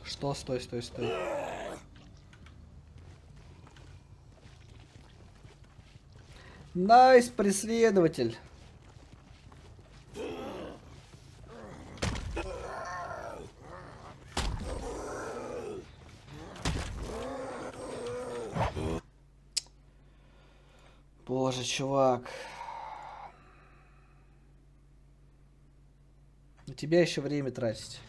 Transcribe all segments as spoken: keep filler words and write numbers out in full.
Что? Стой, стой, стой. Найс, преследователь. Боже, чувак. У тебя еще время тратить.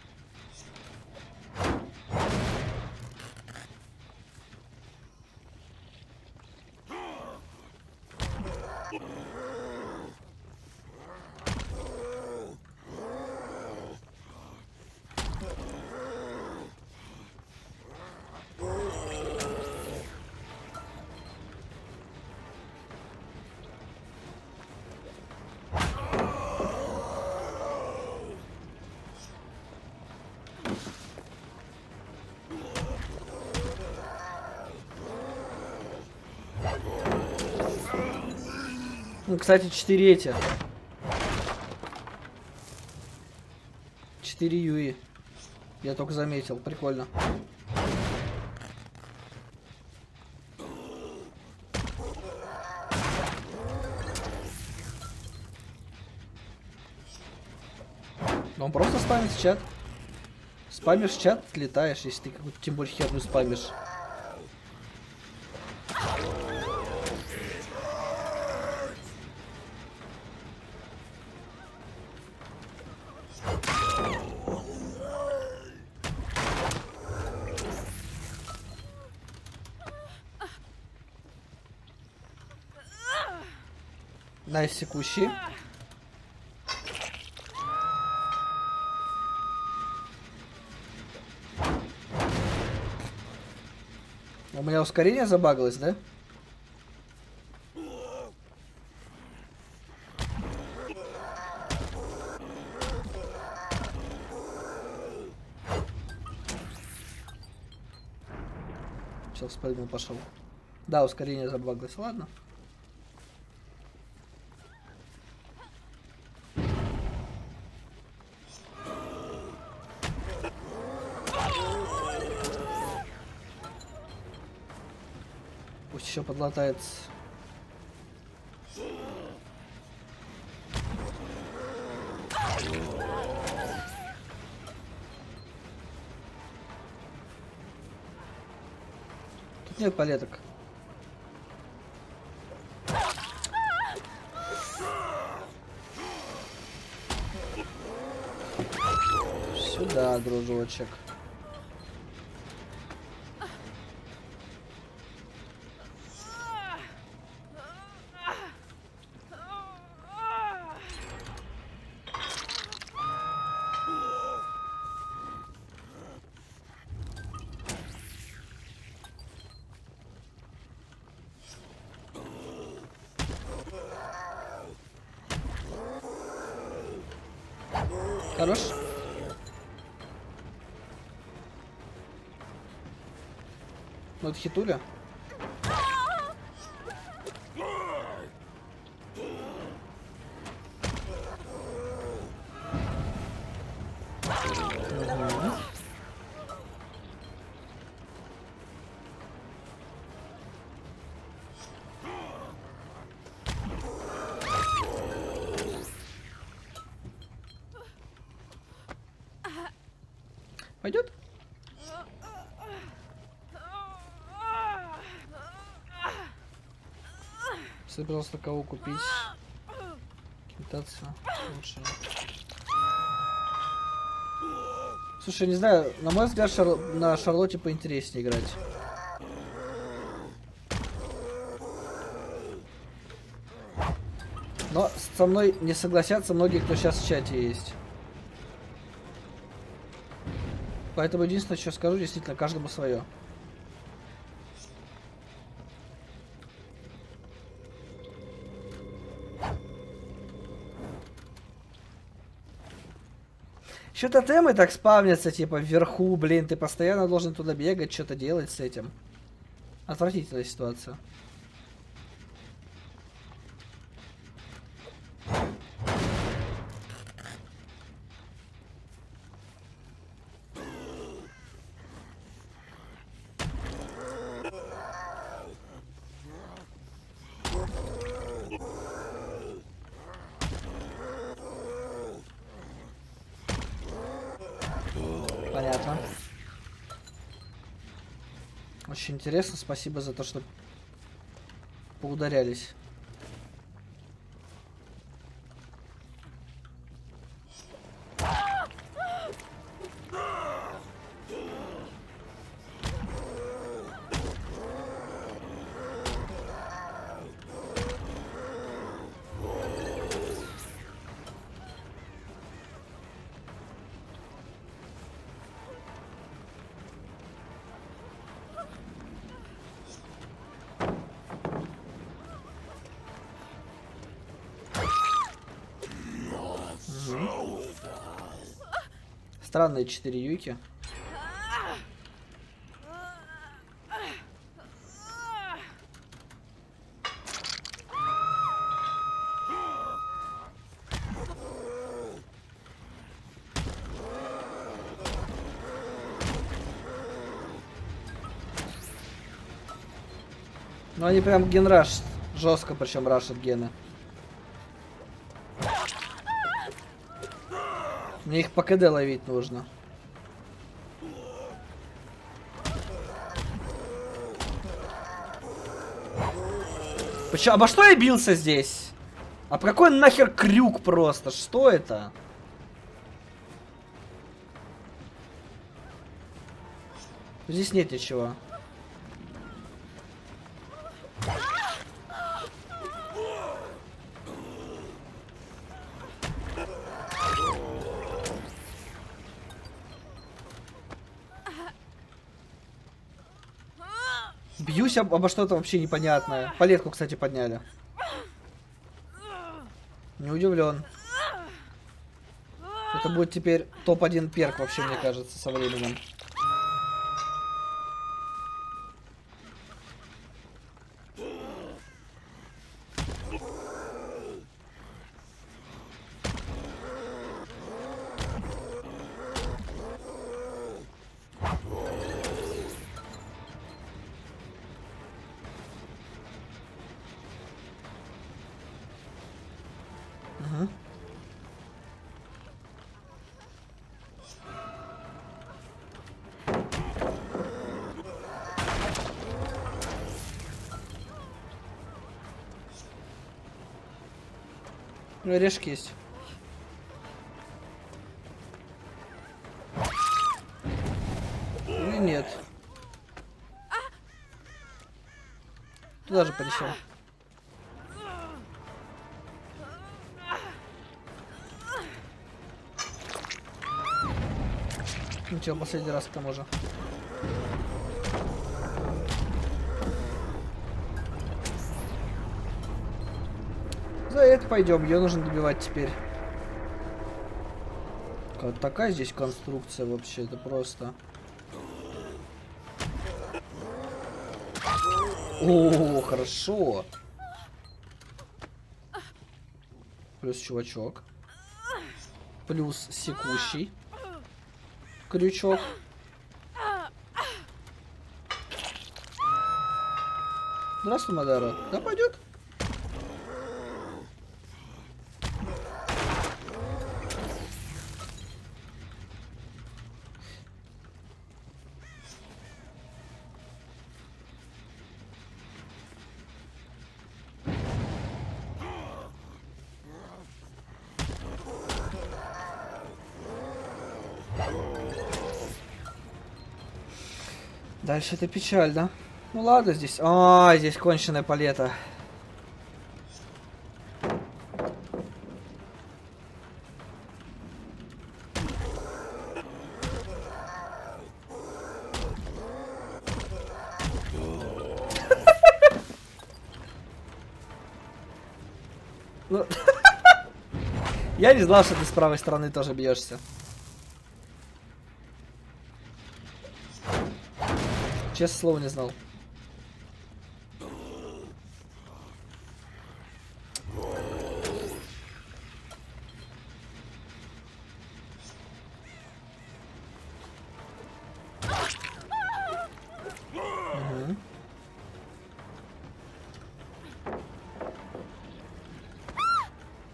Ну, кстати, четыре эти. четыре Юи. Я только заметил. Прикольно. Он просто спамит чат. Спамишь чат, летаешь, если ты какую-то тем более херню спамишь. Найс, секущий. У меня ускорение забагалось, да? Сейчас спрыгнул, пошел. Да, ускорение забагалось, ладно. Пусть еще подлатается. Тут нет палеток. Сюда, дружочек. Хорош. Ну это хитуля. Пойдет? Собирался кого купить. Китаться лучше. Слушай, не знаю, на мой взгляд, Шар... на Шарлотте поинтереснее играть. Но со мной не согласятся многие, кто сейчас в чате есть. Поэтому единственное, что скажу, действительно, каждому свое. Еще тотемы так спавнятся, типа, вверху, блин, ты постоянно должен туда бегать, что-то делать с этим. Отвратительная ситуация. Понятно. Очень интересно, спасибо за то, что поударялись. Странные четыре юйки. Ну они прям генраш жестко, причем рашат гены. Мне их по КД ловить нужно. Почему? Обо что я бился здесь? А по какой нахер крюк просто? Что это? Здесь нет ничего. Бьюсь об, обо что-то вообще непонятное. Палетку, кстати, подняли. Не удивлен. Это будет теперь топ один перк вообще, мне кажется, со временем. Ну, орешки есть. Или нет? Туда же полетел. Ничего, последний раз к тому же. За это пойдем, ее нужно добивать теперь. Вот такая здесь конструкция вообще, это просто. О, хорошо. Плюс чувачок. Плюс секущий крючок. Здравствуй, Мадара. Да, пойдет. Дальше это печаль, да? Ну ладно, здесь... А, здесь конченая палета. Ну... Я не знал, что ты с правой стороны тоже бьешься. Честное слово, не знал. Угу.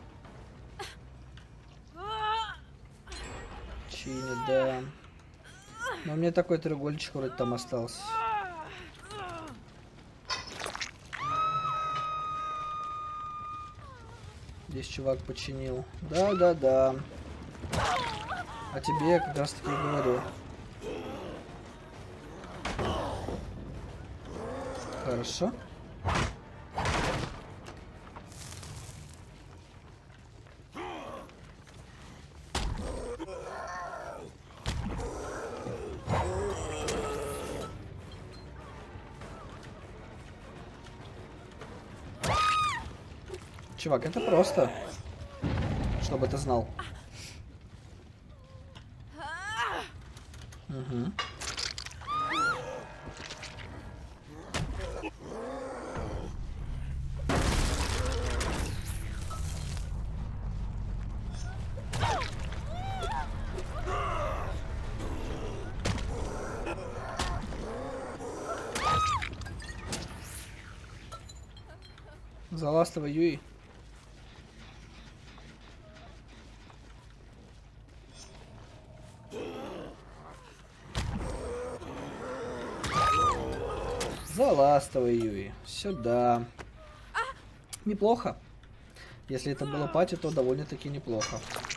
Чинит, да. Но у меня такой треугольничек вроде там остался. Здесь чувак починил. Да-да-да. А тебе я как раз таки и говорю. Хорошо. Чувак, это просто. Чтобы ты знал. Угу. Заластывай, Юи. Заластывай, Юи. Сюда. Неплохо. Если это было пати, то довольно-таки неплохо.